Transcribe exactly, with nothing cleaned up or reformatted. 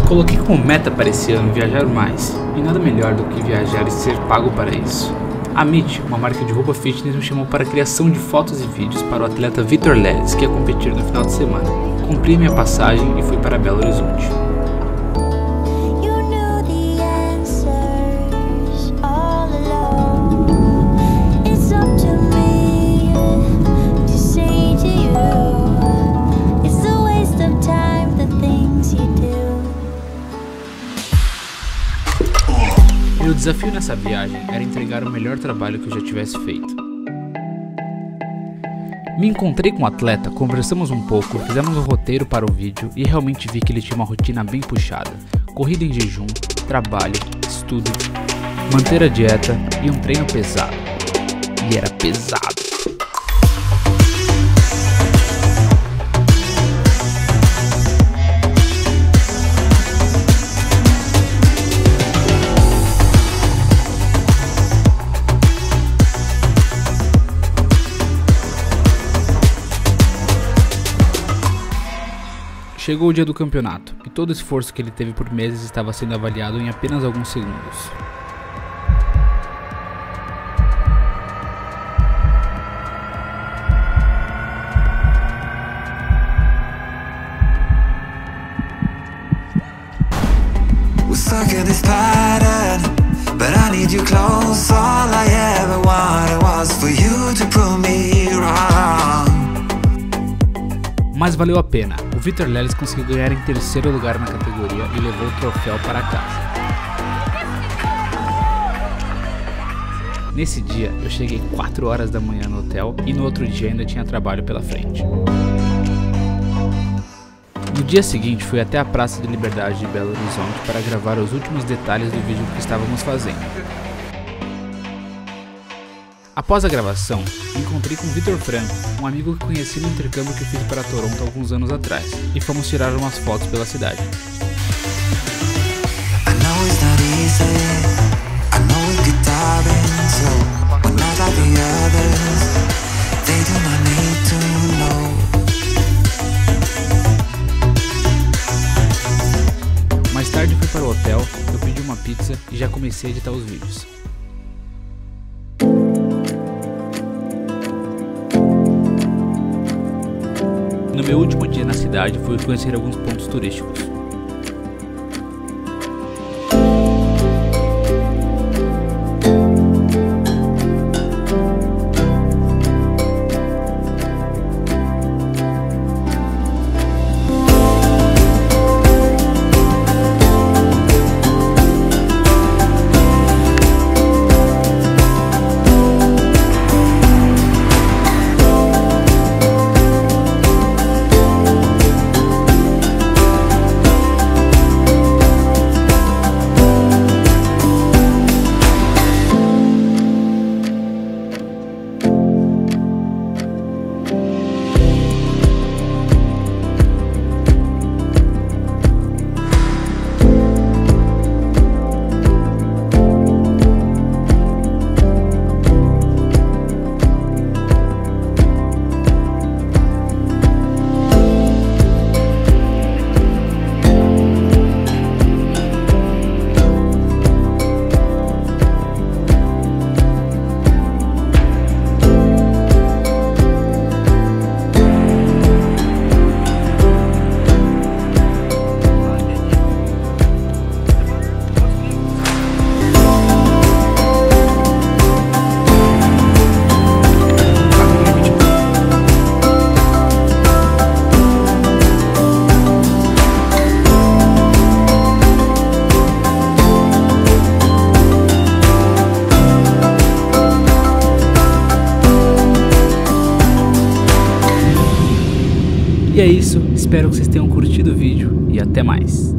Coloquei como meta para esse ano viajar mais, e nada melhor do que viajar e ser pago para isso. A Meet, uma marca de roupa fitness, me chamou para a criação de fotos e vídeos para o atleta Vitor Leles, que ia competir no final de semana. Comprei minha passagem e fui para Belo Horizonte. O desafio nessa viagem era entregar o melhor trabalho que eu já tivesse feito. Me encontrei com o atleta, conversamos um pouco, fizemos um roteiro para o vídeo e realmente vi que ele tinha uma rotina bem puxada. Corrida em jejum, trabalho, estudo, manter a dieta e um treino pesado. E era pesado. Chegou o dia do campeonato, e todo o esforço que ele teve por meses estava sendo avaliado em apenas alguns segundos. Mas valeu a pena. O Vitor Leles conseguiu ganhar em terceiro lugar na categoria e levou o troféu para casa. Nesse dia, eu cheguei quatro horas da manhã no hotel e no outro dia ainda tinha trabalho pela frente. No dia seguinte, fui até a Praça de Liberdade de Belo Horizonte para gravar os últimos detalhes do vídeo que estávamos fazendo. Após a gravação, encontrei com Vitor Franco, um amigo que conheci no intercâmbio que fiz para Toronto alguns anos atrás, e fomos tirar umas fotos pela cidade. Mais tarde fui para o hotel, eu pedi uma pizza e já comecei a editar os vídeos. No meu último dia na cidade, fui conhecer alguns pontos turísticos. E é isso, espero que vocês tenham curtido o vídeo e até mais.